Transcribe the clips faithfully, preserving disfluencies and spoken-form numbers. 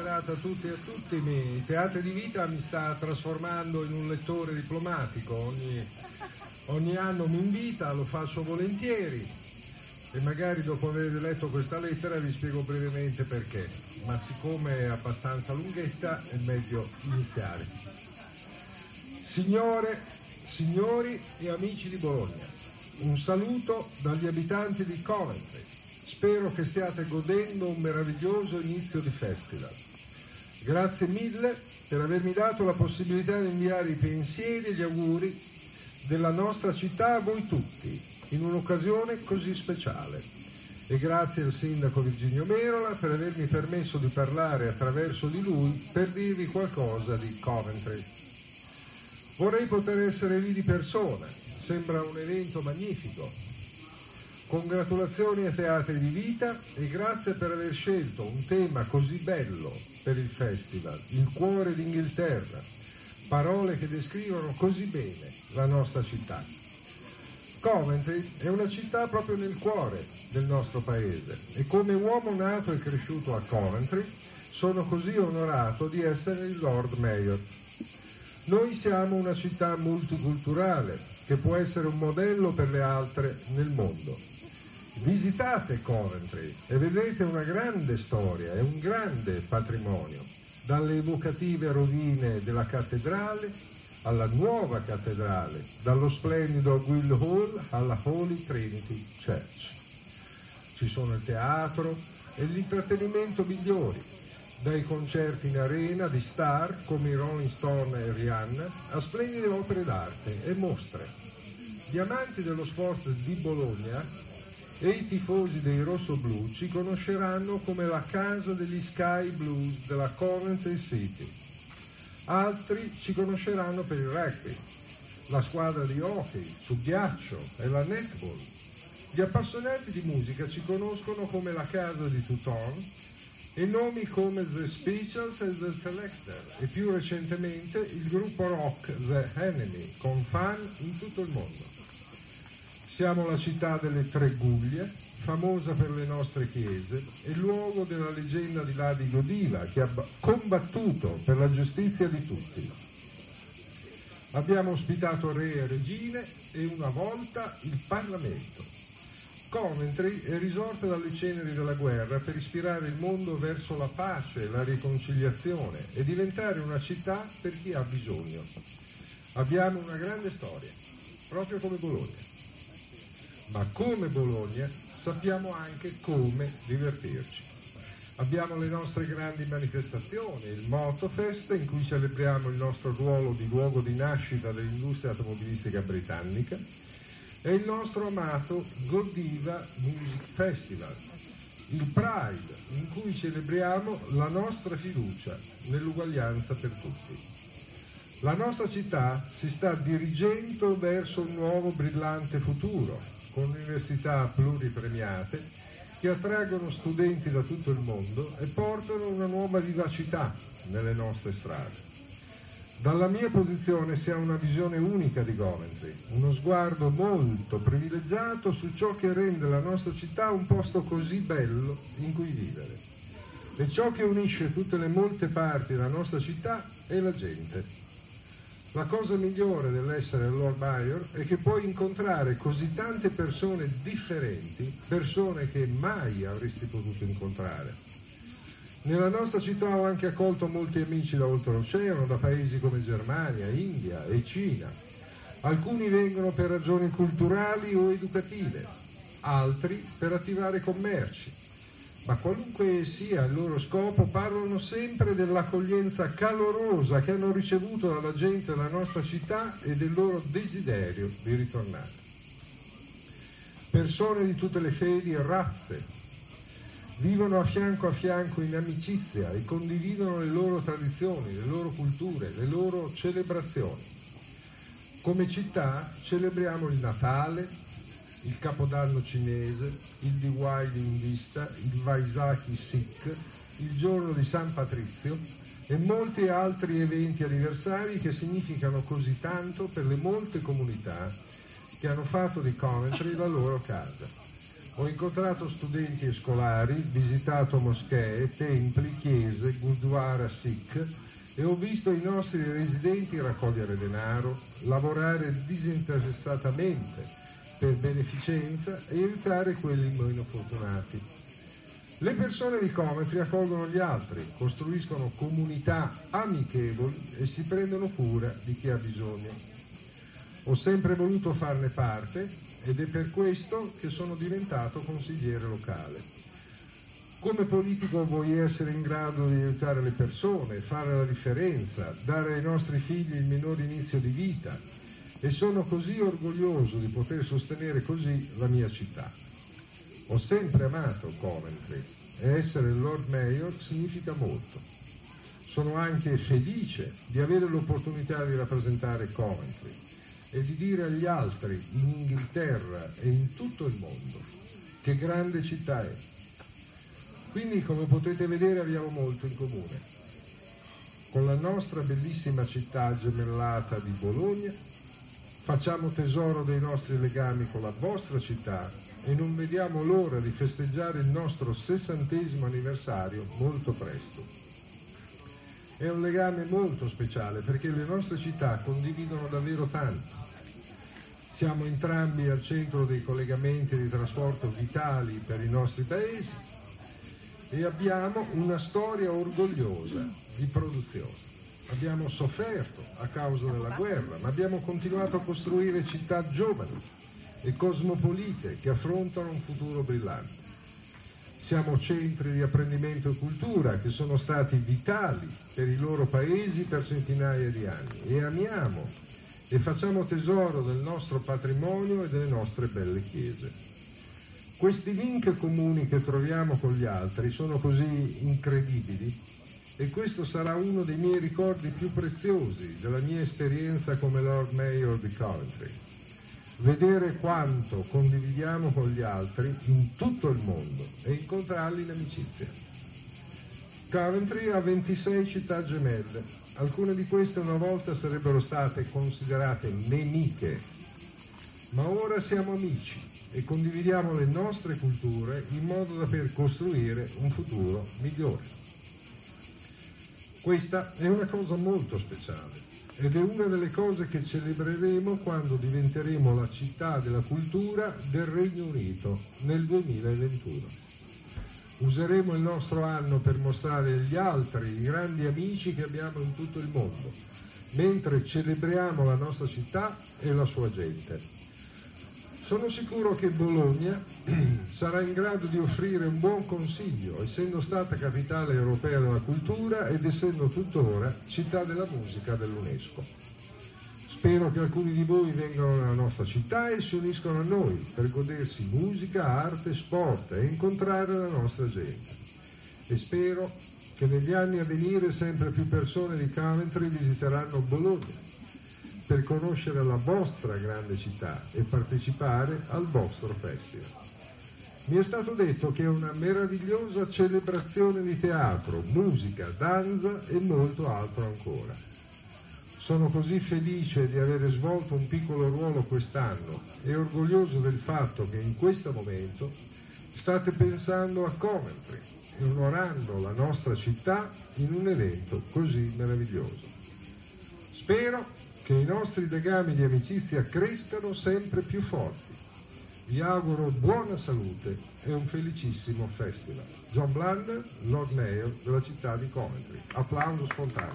serata a tutti e a tutti. Il Teatro di Vita mi sta trasformando in un lettore diplomatico. Ogni, ogni anno mi invita, lo faccio volentieri e magari dopo aver letto questa lettera vi spiego brevemente perché, ma siccome è abbastanza lunghetta è meglio iniziare. Signore, signori e amici di Bologna, un saluto dagli abitanti di Coventry. Spero che stiate godendo un meraviglioso inizio di festival. Grazie mille per avermi dato la possibilità di inviare i pensieri e gli auguri della nostra città a voi tutti, in un'occasione così speciale. E grazie al sindaco Virginio Merola per avermi permesso di parlare attraverso di lui per dirvi qualcosa di Coventry. Vorrei poter essere lì di persona, sembra un evento magnifico. Congratulazioni ai Teatri di Vita e grazie per aver scelto un tema così bello per il festival, il cuore d'Inghilterra, parole che descrivono così bene la nostra città. Coventry è una città proprio nel cuore del nostro paese e come uomo nato e cresciuto a Coventry sono così onorato di essere il Lord Mayor. Noi siamo una città multiculturale che può essere un modello per le altre nel mondo. Visitate Coventry e vedrete una grande storia e un grande patrimonio, dalle evocative rovine della cattedrale alla nuova cattedrale, dallo splendido Guildhall alla Holy Trinity Church. Ci sono il teatro e l'intrattenimento migliori, dai concerti in arena di star come i Rolling Stone e Rihanna a splendide opere d'arte e mostre. Gli amanti dello sport di Bologna e i tifosi dei rossoblù ci conosceranno come la casa degli Sky Blues della Coventry City. Altri ci conosceranno per il rugby, la squadra di hockey su ghiaccio e la netball. Gli appassionati di musica ci conoscono come la casa di Tuton e nomi come The Specials e The Selector e più recentemente il gruppo rock The Enemy con fan in tutto il mondo. Siamo la città delle Tre Guglie, famosa per le nostre chiese, e luogo della leggenda di Lady Godiva, che ha combattuto per la giustizia di tutti. Abbiamo ospitato re e regine e una volta il Parlamento. Coventry è risorta dalle ceneri della guerra per ispirare il mondo verso la pace e la riconciliazione e diventare una città per chi ha bisogno. Abbiamo una grande storia, proprio come Bologna. Ma come Bologna sappiamo anche come divertirci. Abbiamo le nostre grandi manifestazioni, il Motorfest in cui celebriamo il nostro ruolo di luogo di nascita dell'industria automobilistica britannica e il nostro amato Godiva Music Festival, il Pride in cui celebriamo la nostra fiducia nell'uguaglianza per tutti. La nostra città si sta dirigendo verso un nuovo brillante futuro, con università pluripremiate che attraggono studenti da tutto il mondo e portano una nuova vivacità nelle nostre strade. Dalla mia posizione si ha una visione unica di Coventry, uno sguardo molto privilegiato su ciò che rende la nostra città un posto così bello in cui vivere. E ciò che unisce tutte le molte parti della nostra città è la gente. La cosa migliore dell'essere Lord Mayor è che puoi incontrare così tante persone differenti, persone che mai avresti potuto incontrare. Nella nostra città ho anche accolto molti amici da oltreoceano, da paesi come Germania, India e Cina. Alcuni vengono per ragioni culturali o educative, altri per attivare commerci. Ma qualunque sia il loro scopo, parlano sempre dell'accoglienza calorosa che hanno ricevuto dalla gente della nostra città e del loro desiderio di ritornare. Persone di tutte le fedi e razze vivono a fianco a fianco in amicizia e condividono le loro tradizioni, le loro culture, le loro celebrazioni. Come città celebriamo il Natale, il Capodanno cinese, il Diwali indista, il Vaisakhi Sikh, il giorno di San Patrizio e molti altri eventi anniversari che significano così tanto per le molte comunità che hanno fatto di Coventry la loro casa. Ho incontrato studenti e scolari, visitato moschee, templi, chiese, gurdwara sikh e ho visto i nostri residenti raccogliere denaro, lavorare disinteressatamente per beneficenza e aiutare quelli meno fortunati. Le persone di Coventry accolgono gli altri, costruiscono comunità amichevoli e si prendono cura di chi ha bisogno. Ho sempre voluto farne parte ed è per questo che sono diventato consigliere locale. Come politico vuoi essere in grado di aiutare le persone, fare la differenza, dare ai nostri figli il minore inizio di vita e sono così orgoglioso di poter sostenere così la mia città. Ho sempre amato Coventry e essere Lord Mayor significa molto. Sono anche felice di avere l'opportunità di rappresentare Coventry e di dire agli altri in Inghilterra e in tutto il mondo che grande città è. Quindi, come potete vedere, abbiamo molto in comune. Con la nostra bellissima città gemellata di Bologna facciamo tesoro dei nostri legami con la vostra città e non vediamo l'ora di festeggiare il nostro sessantesimo anniversario molto presto. È un legame molto speciale perché le nostre città condividono davvero tanto. Siamo entrambi al centro dei collegamenti di trasporto vitali per i nostri paesi e abbiamo una storia orgogliosa di produzione. Abbiamo sofferto a causa della guerra, ma abbiamo continuato a costruire città giovani e cosmopolite che affrontano un futuro brillante. Siamo centri di apprendimento e cultura che sono stati vitali per i loro paesi per centinaia di anni e amiamo e facciamo tesoro del nostro patrimonio e delle nostre belle chiese. Questi link comuni che troviamo con gli altri sono così incredibili e questo sarà uno dei miei ricordi più preziosi della mia esperienza come Lord Mayor di Coventry. Vedere quanto condividiamo con gli altri in tutto il mondo e incontrarli in amicizia. Coventry ha ventisei città gemelle, alcune di queste una volta sarebbero state considerate nemiche, ma ora siamo amici e condividiamo le nostre culture in modo da poter costruire un futuro migliore. Questa è una cosa molto speciale ed è una delle cose che celebreremo quando diventeremo la città della cultura del Regno Unito nel duemilaventuno. Useremo il nostro anno per mostrare agli altri i grandi amici che abbiamo in tutto il mondo, mentre celebriamo la nostra città e la sua gente. Sono sicuro che Bologna sarà in grado di offrire un buon consiglio, essendo stata capitale europea della cultura ed essendo tuttora città della musica dell'UNESCO. Spero che alcuni di voi vengano nella nostra città e si uniscano a noi per godersi musica, arte, sport e incontrare la nostra gente. E spero che negli anni a venire sempre più persone di Coventry visiteranno Bologna per conoscere la vostra grande città e partecipare al vostro festival. Mi è stato detto che è una meravigliosa celebrazione di teatro, musica, danza e molto altro ancora. Sono così felice di aver svolto un piccolo ruolo quest'anno e orgoglioso del fatto che in questo momento state pensando a Coventry e onorando la nostra città in un evento così meraviglioso. Spero che i nostri legami di amicizia crescano sempre più forti. Vi auguro buona salute e un felicissimo festival. John Blunder, Lord Mayor della città di Coventry. Applauso spontaneo.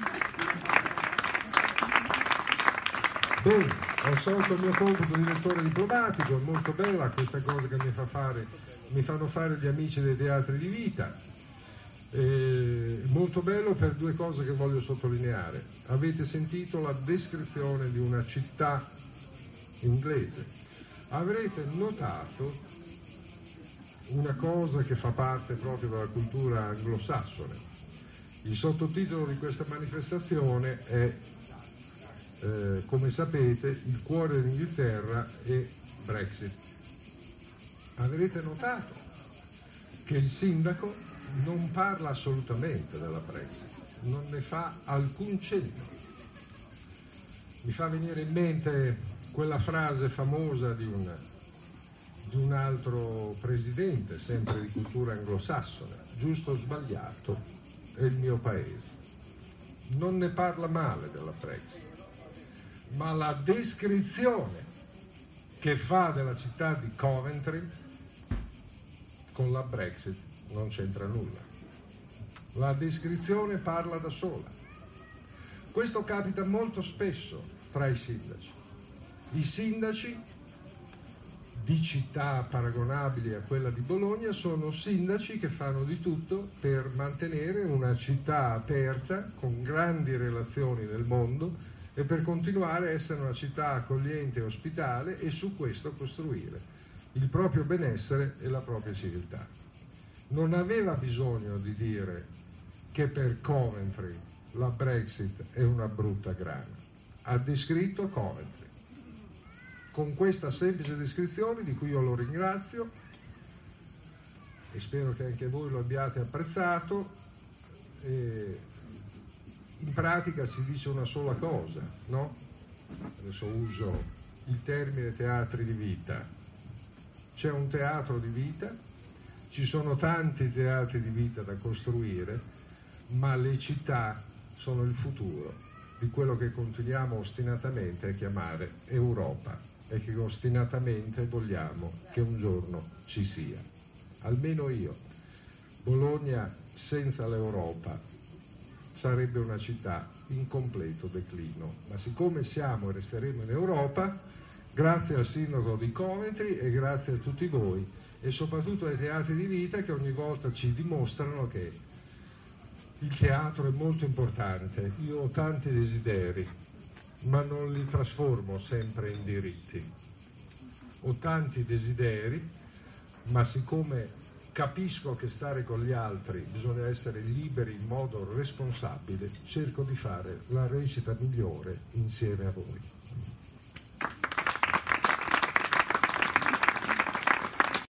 Bene, ho svolto il mio compito di direttore diplomatico, è molto bella questa cosa che mi, fa fare, mi fanno fare gli amici dei teatri di vita. Eh, molto bello per due cose che voglio sottolineare. Avete sentito la descrizione di una città inglese, avrete notato una cosa che fa parte proprio della cultura anglosassone. Il sottotitolo di questa manifestazione è eh, come sapete il cuore dell'Inghilterra è Brexit. Avrete notato che il sindaco non parla assolutamente della Brexit, non ne fa alcun cenno. Mi fa venire in mente quella frase famosa di un, di un altro presidente, sempre di cultura anglosassone, giusto o sbagliato, è il mio paese. Non ne parla male della Brexit, ma la descrizione che fa della città di Coventry con la Brexit non c'entra nulla. La descrizione parla da sola. Questo capita molto spesso tra i sindaci. I sindaci di città paragonabili a quella di Bologna sono sindaci che fanno di tutto per mantenere una città aperta, con grandi relazioni nel mondo, e per continuare a essere una città accogliente e ospitale, e su questo costruire il proprio benessere e la propria civiltà. Non aveva bisogno di dire che per Coventry la Brexit è una brutta grana. Ha descritto Coventry con questa semplice descrizione, di cui io lo ringrazio e spero che anche voi lo abbiate apprezzato. E in pratica si dice una sola cosa, no? Adesso uso il termine teatri di vita. C'è un teatro di vita, ci sono tanti teatri di vita da costruire, ma le città sono il futuro di quello che continuiamo ostinatamente a chiamare Europa e che ostinatamente vogliamo che un giorno ci sia. Almeno io. Bologna senza l'Europa sarebbe una città in completo declino, ma siccome siamo e resteremo in Europa, grazie al sindaco di Coventry e grazie a tutti voi e soprattutto ai teatri di vita che ogni volta ci dimostrano che il teatro è molto importante. Io ho tanti desideri, ma non li trasformo sempre in diritti. Ho tanti desideri, ma siccome capisco che stare con gli altri bisogna essere liberi in modo responsabile, cerco di fare la recita migliore insieme a voi.